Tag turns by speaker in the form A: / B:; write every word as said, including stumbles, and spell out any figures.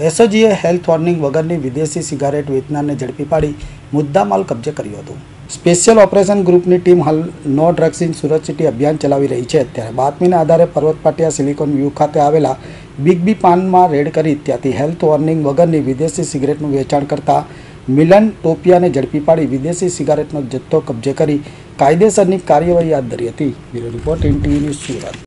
A: એસઓજીએ health warning વગરની વિદેશી cigarette વેચનારને ઝડપી પાડી મુદ્દામાલ કબજે કર્યો હતો। સ્પેશિયલ ઓપરેશન ગ્રુપની ટીમ હાલ no drugs in Surat city અભિયાન ચલાવી રહી છે। ત્યારે બાતમીના આધારે પર્વત પાટિયા સિલિકોન વ્યૂ ખાતે આવેલા બિગ બી પાનમાં રેડ કરી ત્યાંથી હેલ્થ વોર્નિંગ વગરની વિદેશી સિગારેટનું વેચાણ કરતા મિલન ટોપિયાને ઝડપી પાડી વિદેશી સિગારેટનો જથ્થો કબજે કરી કાયદેસરની કાર્યવાહી હાથ ધરી હતી। Bureau report NTV news Surat.